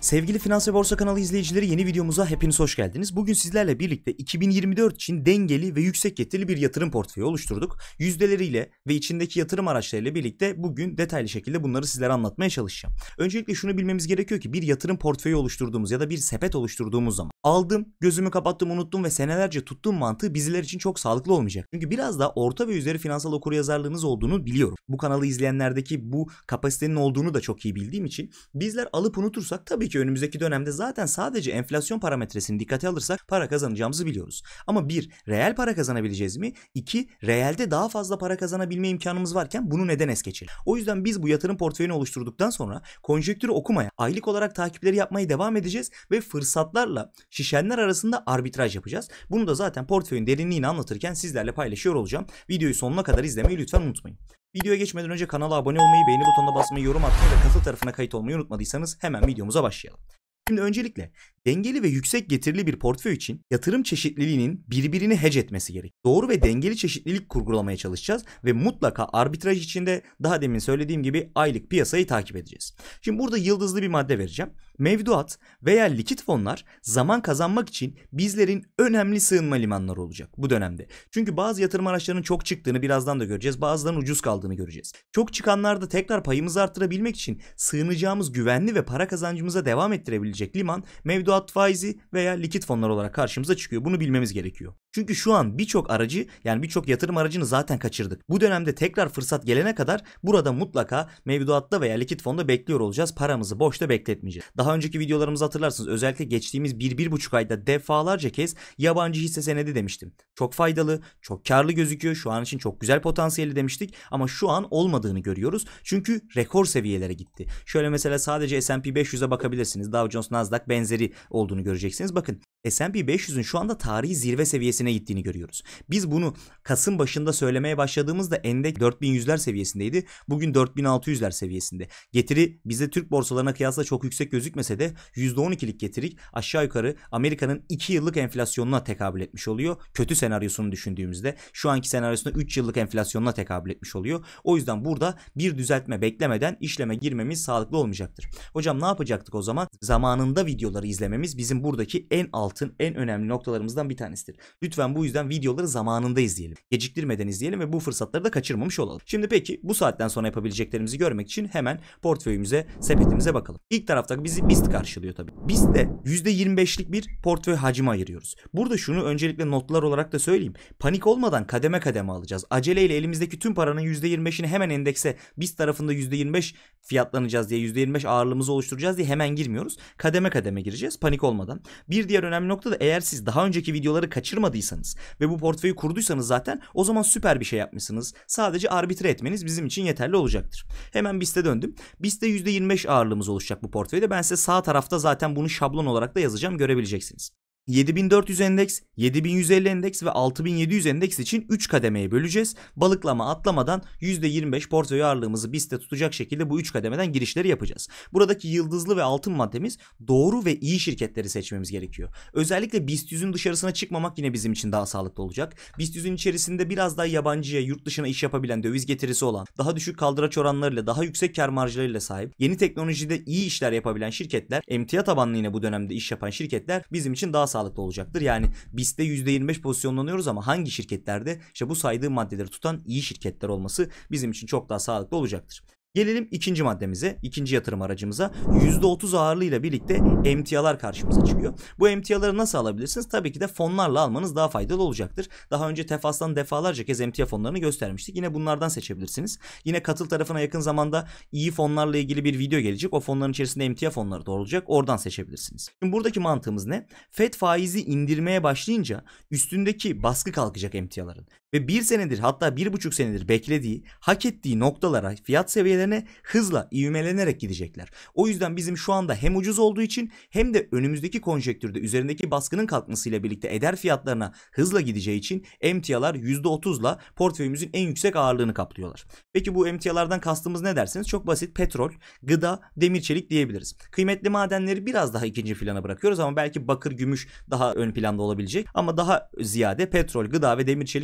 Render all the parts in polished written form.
Sevgili Finans ve Borsa kanalı izleyicileri, yeni videomuza hepiniz hoş geldiniz. Bugün sizlerle birlikte 2024 için dengeli ve yüksek getirili bir yatırım portföyü oluşturduk. Yüzdeleriyle ve içindeki yatırım araçlarıyla birlikte bugün detaylı şekilde bunları sizlere anlatmaya çalışacağım. Öncelikle şunu bilmemiz gerekiyor ki bir yatırım portföyü oluşturduğumuz ya da bir sepet oluşturduğumuz zaman aldım, gözümü kapattım, unuttum ve senelerce tuttuğum mantığı bizler için çok sağlıklı olmayacak. Çünkü biraz da orta ve üzeri finansal okuryazarlığınız olduğunu biliyorum. Bu kanalı izleyenlerdeki bu kapasitenin olduğunu da çok iyi bildiğim için bizler alıp unutursak tabii ki önümüzdeki dönemde zaten sadece enflasyon parametresini dikkate alırsak para kazanacağımızı biliyoruz. Ama bir, reel para kazanabileceğiz mi? İki, reelde daha fazla para kazanabilme imkanımız varken bunu neden es geçelim? O yüzden biz bu yatırım portföyünü oluşturduktan sonra konjektürü okumaya, aylık olarak takipleri yapmaya devam edeceğiz ve fırsatlarla şişenler arasında arbitraj yapacağız. Bunu da zaten portföyün derinliğini anlatırken sizlerle paylaşıyor olacağım. Videoyu sonuna kadar izlemeyi lütfen unutmayın. Videoya geçmeden önce kanala abone olmayı, beğeni butonuna basmayı, yorum atmayı ve katıl tarafına kayıt olmayı unutmadıysanız hemen videomuza başlayalım. Şimdi öncelikle dengeli ve yüksek getirili bir portföy için yatırım çeşitliliğinin birbirini hedge etmesi gerek. Doğru ve dengeli çeşitlilik kurgulamaya çalışacağız ve mutlaka arbitraj içinde daha demin söylediğim gibi aylık piyasayı takip edeceğiz. Şimdi burada yıldızlı bir madde vereceğim. Mevduat veya likit fonlar zaman kazanmak için bizlerin önemli sığınma limanları olacak bu dönemde. Çünkü bazı yatırım araçlarının çok çıktığını birazdan da göreceğiz. Bazılarının ucuz kaldığını göreceğiz. Çok çıkanlarda tekrar payımızı arttırabilmek için sığınacağımız güvenli ve para kazancımıza devam ettirebilecek liman mevduat faizi veya likit fonlar olarak karşımıza çıkıyor. Bunu bilmemiz gerekiyor. Çünkü şu an birçok aracı, yani birçok yatırım aracını zaten kaçırdık. Bu dönemde tekrar fırsat gelene kadar burada mutlaka mevduatta veya likit fonda bekliyor olacağız. Paramızı boşta bekletmeyeceğiz. Daha önceki videolarımızı hatırlarsınız. Özellikle geçtiğimiz 1-1,5 ayda defalarca kez yabancı hisse senedi demiştim. Çok faydalı, çok karlı gözüküyor. Şu an için çok güzel potansiyeli demiştik ama şu an olmadığını görüyoruz. Çünkü rekor seviyelere gitti. Şöyle mesela sadece S&P 500'e bakabilirsiniz. Dow Jones, Nasdaq benzeri olduğunu göreceksiniz. Bakın, S&P 500'ün şu anda tarihi zirve seviyesine gittiğini görüyoruz. Biz bunu Kasım başında söylemeye başladığımızda endeks 4100'ler seviyesindeydi. Bugün 4600'ler seviyesinde. Getiri bize Türk borsalarına kıyasla çok yüksek gözükmese de %12'lik getirik aşağı yukarı Amerika'nın 2 yıllık enflasyonuna tekabül etmiş oluyor. Kötü senaryosunu düşündüğümüzde şu anki senaryosunda 3 yıllık enflasyonuna tekabül etmiş oluyor. O yüzden burada bir düzeltme beklemeden işleme girmemiz sağlıklı olmayacaktır. Hocam ne yapacaktık o zaman? Zamanında videoları izlememiz bizim buradaki en önemli noktalarımızdan bir tanesidir. Lütfen bu yüzden videoları zamanında izleyelim. Geciktirmeden izleyelim ve bu fırsatları da kaçırmamış olalım. Şimdi peki bu saatten sonra yapabileceklerimizi görmek için hemen portföyümüze, sepetimize bakalım. İlk tarafta bizi BIST karşılıyor tabii. BIST'te %25'lik bir portföy hacmi ayırıyoruz. Burada şunu öncelikle notlar olarak da söyleyeyim. Panik olmadan kademe kademe alacağız. Aceleyle elimizdeki tüm paranın %25'ini hemen endekse BIST tarafında %25 fiyatlanacağız diye, %25 ağırlığımızı oluşturacağız diye hemen girmiyoruz. Kademe kademe gireceğiz panik olmadan. Bir diğer önemli nokta da, eğer siz daha önceki videoları kaçırmadıysanız ve bu portföyü kurduysanız zaten o zaman süper bir şey yapmışsınız. Sadece arbitre etmeniz bizim için yeterli olacaktır. Hemen BIST'e döndüm. BIST'te %25 ağırlığımız oluşacak bu portföyde. Ben size sağ tarafta zaten bunu şablon olarak da yazacağım, görebileceksiniz. 7400 endeks, 7150 endeks ve 6700 endeks için 3 kademeye böleceğiz. Balıklama atlamadan %25 portföy ağırlığımızı BIST'te tutacak şekilde bu 3 kademeden girişleri yapacağız. Buradaki yıldızlı ve altın maddemiz doğru ve iyi şirketleri seçmemiz gerekiyor. Özellikle BIST 100'ün dışarısına çıkmamak yine bizim için daha sağlıklı olacak. BIST 100'ün içerisinde biraz daha yabancıya, yurt dışına iş yapabilen, döviz getirisi olan, daha düşük kaldıraç oranlarıyla, daha yüksek kar marjlarıyla sahip, yeni teknolojide iyi işler yapabilen şirketler, emtia tabanlı yine bu dönemde iş yapan şirketler bizim için daha sağlıklı olacaktır. Yani BIST'te %25 pozisyonlanıyoruz ama hangi şirketlerde? İşte bu saydığım maddeleri tutan iyi şirketler olması bizim için çok daha sağlıklı olacaktır. Gelelim ikinci maddemize, ikinci yatırım aracımıza. %30 ağırlığıyla birlikte emtialar karşımıza çıkıyor. Bu emtiaları nasıl alabilirsiniz? Tabii ki de fonlarla almanız daha faydalı olacaktır. Daha önce Tefas'tan defalarca kez emtia fonlarını göstermiştik. Yine bunlardan seçebilirsiniz. Yine katıl tarafına yakın zamanda iyi fonlarla ilgili bir video gelecek. O fonların içerisinde emtia fonları da olacak. Oradan seçebilirsiniz. Şimdi buradaki mantığımız ne? FED faizi indirmeye başlayınca üstündeki baskı kalkacak emtiaların. Ve 1 senedir, hatta 1,5 senedir beklediği, hak ettiği noktalara, fiyat seviyelerine hızla ivmelenerek gidecekler. O yüzden bizim şu anda hem ucuz olduğu için hem de önümüzdeki konjektürde üzerindeki baskının kalkmasıyla birlikte eder fiyatlarına hızla gideceği için emtialar %30'la portföyümüzün en yüksek ağırlığını kaplıyorlar. Peki bu emtialardan kastımız ne derseniz çok basit: petrol, gıda, demir çelik diyebiliriz. Kıymetli madenleri biraz daha ikinci plana bırakıyoruz ama belki bakır, gümüş daha ön planda olabilecek ama daha ziyade petrol, gıda ve demir çelik bizim için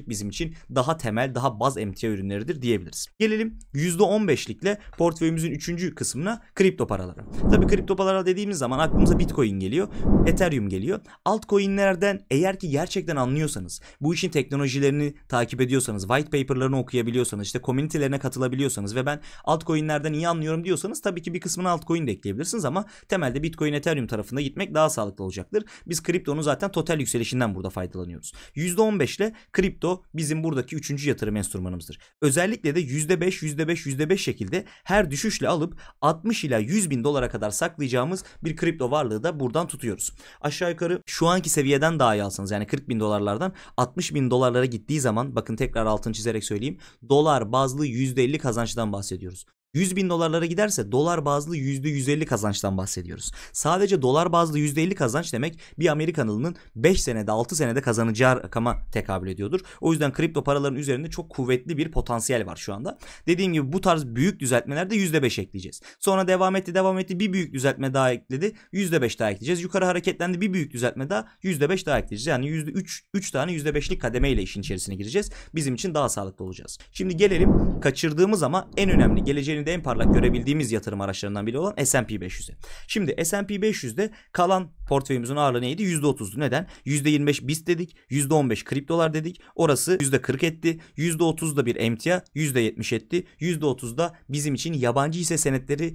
için daha temel, daha baz emtia ürünleridir diyebiliriz. Gelelim %15'likle portföyümüzün 3. kısmına, kripto paralara. Tabii kripto paralar dediğimiz zaman aklımıza Bitcoin geliyor, Ethereum geliyor. Altcoin'lerden eğer ki gerçekten anlıyorsanız, bu işin teknolojilerini takip ediyorsanız, white paper'larını okuyabiliyorsanız, işte community'lerine katılabiliyorsanız ve ben altcoin'lerden iyi anlıyorum diyorsanız tabii ki bir kısmına altcoin de ekleyebilirsiniz ama temelde Bitcoin, Ethereum tarafında gitmek daha sağlıklı olacaktır. Biz kriptonun zaten total yükselişinden burada faydalanıyoruz. %15 ile kripto bizim buradaki 3. yatırım enstrümanımızdır. Özellikle de %5 şekilde her düşüşle alıp 60 ila 100 bin dolara kadar saklayacağımız bir kripto varlığı da buradan tutuyoruz. Aşağı yukarı şu anki seviyeden daha iyi alsanız, yani 40 bin dolarlardan 60 bin dolarlara gittiği zaman, bakın tekrar altını çizerek söyleyeyim, dolar bazlı %50 kazançtan bahsediyoruz. 100 bin dolarlara giderse dolar bazlı %150 kazançtan bahsediyoruz. Sadece dolar bazlı %50 kazanç demek bir Amerikanlının 5 senede 6 senede kazanacağı rakama tekabül ediyordur. O yüzden kripto paraların üzerinde çok kuvvetli bir potansiyel var şu anda. Dediğim gibi bu tarz büyük düzeltmelerde %5 ekleyeceğiz. Sonra devam etti, bir büyük düzeltme daha ekledi, %5 daha ekleyeceğiz. Yukarı hareketlendi, bir büyük düzeltme daha, %5 daha ekleyeceğiz. Yani %3 tane %5'lik kademeyle işin içerisine gireceğiz. Bizim için daha sağlıklı olacağız. Şimdi gelelim kaçırdığımız ama en önemli, geleceğini de en parlak görebildiğimiz yatırım araçlarından biri olan S&P 500'e. Şimdi S&P 500'de kalan portföyümüzün ağırlığı neydi? %30'du. Neden? %25 BIST dedik, %15 kriptolar dedik. Orası %40 etti. %30'da bir emtia, %70 etti. %30'da bizim için yabancı hisse senetleri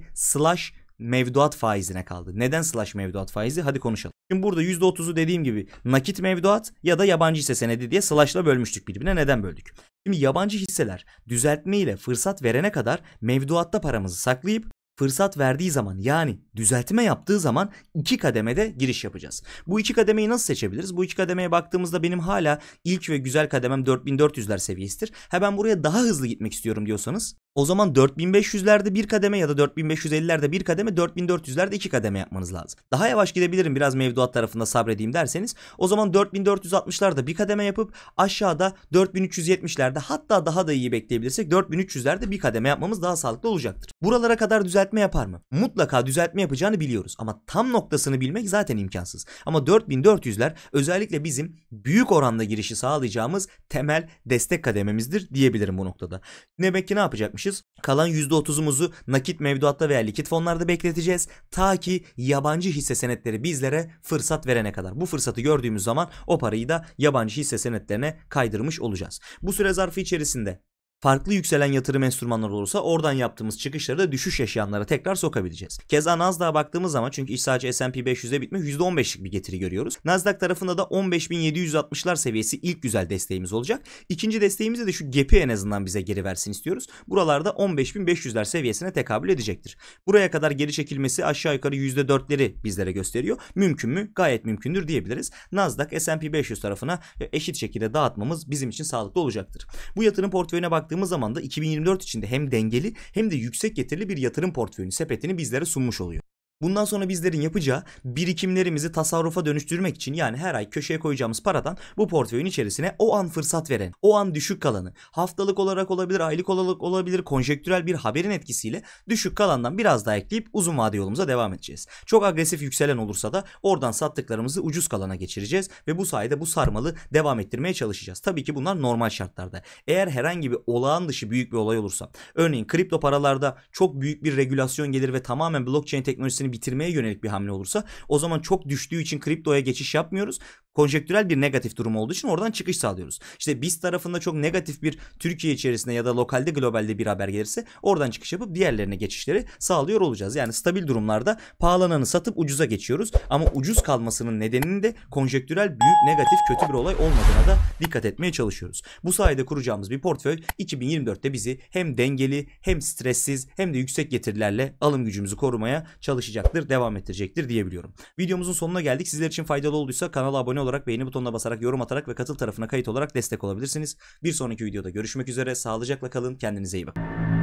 / mevduat faizine kaldı. Neden / mevduat faizi? Hadi konuşalım. Şimdi burada %30'u dediğim gibi nakit mevduat ya da yabancı hisse senedi diye slash'la bölmüştük birbirine. Neden böldük? Şimdi yabancı hisseler düzeltme ile fırsat verene kadar mevduatta paramızı saklayıp fırsat verdiği zaman, yani düzeltme yaptığı zaman 2 kademede giriş yapacağız. Bu 2 kademeyi nasıl seçebiliriz? Bu 2 kademeye baktığımızda benim hala ilk ve güzel kademem 4400'ler seviyesidir. Ben buraya daha hızlı gitmek istiyorum diyorsanız o zaman 4500'lerde bir kademe ya da 4550'lerde bir kademe, 4400'lerde 2 kademe yapmanız lazım. Daha yavaş gidebilirim, biraz mevduat tarafında sabredeyim derseniz o zaman 4460'larda bir kademe yapıp aşağıda 4370'lerde, hatta daha da iyi bekleyebilirsek 4300'lerde bir kademe yapmamız daha sağlıklı olacaktır. Buralara kadar düzeltme yapar mı? Mutlaka düzeltme yapacağını biliyoruz ama tam noktasını bilmek zaten imkansız. Ama 4400'ler özellikle bizim büyük oranda girişi sağlayacağımız temel destek kadememizdir diyebilirim bu noktada. Demek ki ne yapacakmışız? Kalan %30'umuzu nakit mevduatta veya likit fonlarda bekleteceğiz ta ki yabancı hisse senetleri bizlere fırsat verene kadar. Bu fırsatı gördüğümüz zaman o parayı da yabancı hisse senetlerine kaydırmış olacağız. Bu süre zarfı içerisinde farklı yükselen yatırım enstrümanları olursa oradan yaptığımız çıkışları da düşüş yaşayanlara tekrar sokabileceğiz. Keza Nasdaq'a baktığımız zaman, çünkü iş sadece S&P 500'e bitmiyor, %15'lik bir getiri görüyoruz. Nasdaq tarafında da 15.760'lar seviyesi ilk güzel desteğimiz olacak. İkinci desteğimizde de şu gap'i en azından bize geri versin istiyoruz. Buralarda 15.500'ler seviyesine tekabül edecektir. Buraya kadar geri çekilmesi aşağı yukarı %4'leri bizlere gösteriyor. Mümkün mü? Gayet mümkündür diyebiliriz. Nasdaq S&P 500 tarafına eşit şekilde dağıtmamız bizim için sağlıklı olacaktır. Bu yatırım portföyüne baktığımız zaman da 2024 içinde hem dengeli hem de yüksek getirili bir yatırım portföyünü, sepetini bizlere sunmuş oluyor. Bundan sonra bizlerin yapacağı birikimlerimizi tasarrufa dönüştürmek için, yani her ay köşeye koyacağımız paradan bu portföyün içerisine o an fırsat veren, o an düşük kalanı, haftalık olarak olabilir, aylık olarak olabilir, konjektürel bir haberin etkisiyle düşük kalandan biraz daha ekleyip uzun vade yolumuza devam edeceğiz. Çok agresif yükselen olursa da oradan sattıklarımızı ucuz kalana geçireceğiz ve bu sayede bu sarmalı devam ettirmeye çalışacağız. Tabii ki bunlar normal şartlarda. Eğer herhangi bir olağan dışı büyük bir olay olursa, örneğin kripto paralarda çok büyük bir regülasyon gelir ve tamamen blockchain teknolojisini bitirmeye yönelik bir hamle olursa, o zaman çok düştüğü için kriptoya geçiş yapmıyoruz. Konjektürel bir negatif durum olduğu için oradan çıkış sağlıyoruz. İşte BIST tarafında çok negatif bir Türkiye içerisinde ya da lokalde globalde bir haber gelirse oradan çıkış yapıp diğerlerine geçişleri sağlıyor olacağız. Yani stabil durumlarda pahalananı satıp ucuza geçiyoruz ama ucuz kalmasının nedeninin de konjektürel büyük negatif kötü bir olay olmadığına da dikkat etmeye çalışıyoruz. Bu sayede kuracağımız bir portföy 2024'te bizi hem dengeli hem stressiz hem de yüksek getirilerle alım gücümüzü korumaya çalışacaktır, devam ettirecektir diyebiliyorum. Videomuzun sonuna geldik. Sizler için faydalı olduysa kanala abone olarak, beğeni butonuna basarak, yorum atarak ve katıl tarafına kayıt olarak destek olabilirsiniz. Bir sonraki videoda görüşmek üzere. Sağlıcakla kalın. Kendinize iyi bakın.